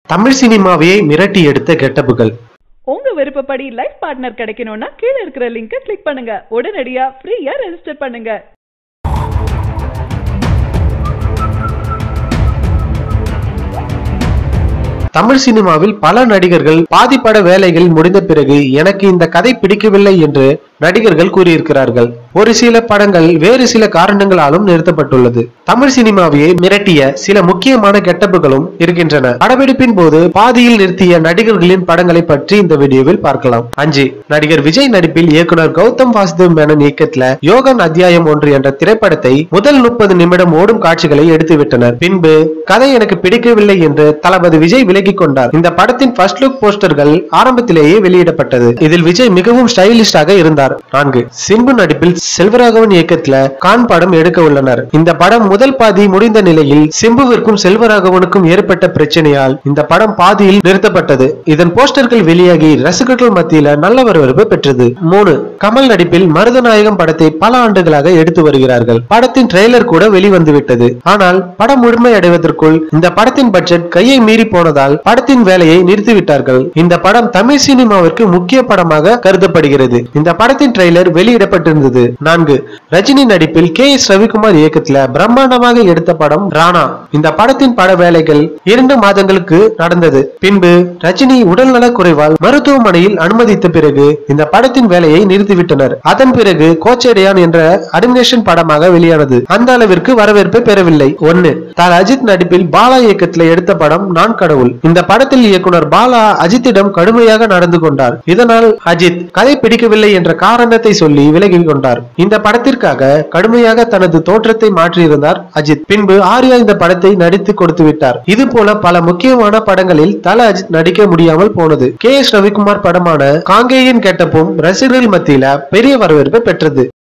தமிழ் சினிமாவையே மிரட்டி எடுத்த கெட்டப்புகள். உங்க விருப்பப்படி லைஃப் பார்ட்னர் கிடைக்கணும்னா கீழ இருக்கிற லிங்கை கிளிக் பண்ணுங்க. உடனடியா ஃப்ரீயா ரெஜிஸ்டர் பண்ணுங்க. தமிழ் சினிமாவில் பல நடிகர்கள் பாதிப்பட வேலைகள் முடிந்த பிறகு எனக்கு இந்த கதை பிடிக்கவில்லை என்று நடிகர்கள் கூறியிருக்கிறார்கள். ஒரு சில படங்கள் வேறு சில காரணங்களாலும் நிறுத்தப்பட்டுள்ளது. தமிழ் சினிமாவையே மிரட்டிய சில முக்கியமான கெட்டப்புகளும் இருக்கின்றன. படப்பிடிப்பின் போது பாதியில் நிறுத்திய நடிகர்களின் படங்களை பற்றி இந்த வீடியோவில் பார்க்கலாம். 5. நடிகர் விஜய் நடிப்பில் இயக்குனர் கௌதம் வாசுதேவ் மேனன் இயக்கத்துல யோகன் அத்தியாயம் 1 என்ற திரைப்படத்தை முதல் 30 நிமிடம் ஓடும் காட்சிகளை எடுத்துவிட்டனர். பின்பு கதை எனக்கு பிடிக்கவில்லை என்று தளபதி விஜய் விலகிக் கொண்டார். இந்த படத்தின் ஃபர்ஸ்ட் லுக் போஸ்டர்கள் ஆரம்பத்திலேயே வெளியிடப்பட்டது. இதில் விஜய் மிகவும் ஸ்டைலிஷ்டாக இருந்தார். 4. சிம்பு நடிப்பில் செல்வராகவன் இயக்கத்துல கான் படம் எடுக்க உள்ளனர். இந்த படம் முதல் பாதி முடிந்த நிலையில் சிம்புவிற்கும் செல்வராகவனுக்கும் ஏற்பட்ட பிரச்சனையால் இந்த படம் பாதியில் நிறுத்தப்பட்டது. இதன் போஸ்டர்கள் வெளியாகி ரசிகர்கள் மத்தியில நல்ல வரவேற்பு பெற்றது. 3. கமல் நடிப்பில் மருதநாயகம் படத்தை பல ஆண்டுகளாக எடுத்து வருகிறார்கள். படத்தின் ட்ரெய்லர் கூட வெளிவந்துவிட்டது. ஆனால் படம் முழுமை அடைவதற்குள் இந்த படத்தின் பட்ஜெட் கையை மீறி போனதால் படத்தின் வேலையை நிறுத்திவிட்டார்கள். இந்த படம் தமிழ் சினிமாவிற்கு முக்கிய படமாக கருதப்படுகிறது. இந்த படத்தின் ட்ரெய்லர் வெளியிடப்பட்டிருந்தது. 4. ரஜினி நடிப்பில் KS ரவிக்குமார் இயக்கத்துல பிரம்மாண்டமாக எடுத்த படம் ராணா. இந்த படத்தின் பட வேலைகள் 2 மாதங்களுக்கு நடந்தது. பின்பு ரஜினி உடல்நலக் குறைவால் மருத்துவமனையில் அனுமதித்த பிறகு இந்த படத்தின் வேலையை நிறுத்திவிட்டனர். அதன் பிறகு கோச்சடையான் என்ற அனிமேஷன் படமாக வெளியானது. அந்த அளவிற்கு வரவேற்பை பெறவில்லை. 1. தல அஜித் நடிப்பில் பாலா இயக்கத்துல எடுத்த படம் நான் கடவுள். இந்த படத்தில் இயக்குனர் பாலா அஜித்திடம் கடுமையாக நடந்து கொண்டார். இதனால் அஜித் கதை பிடிக்கவில்லை என்ற காரணத்தை சொல்லி விலகி கொண்டார். இந்த படத்திற்காக கடுமையாக தனது தோற்றத்தை மாற்றியிருந்தார் அஜித். பின்பு ஆர்யா இந்த படத்தை நடித்து கொடுத்து விட்டார். இது போல பல முக்கியமான படங்களில் தல அஜித் நடிக்க முடியாமல் போனது. KS ரவிக்குமார் படமான காங்கேயன் கெட்டப்பும் ரசிகர்கள் மத்தியில பெரிய வரவேற்பை பெற்றது.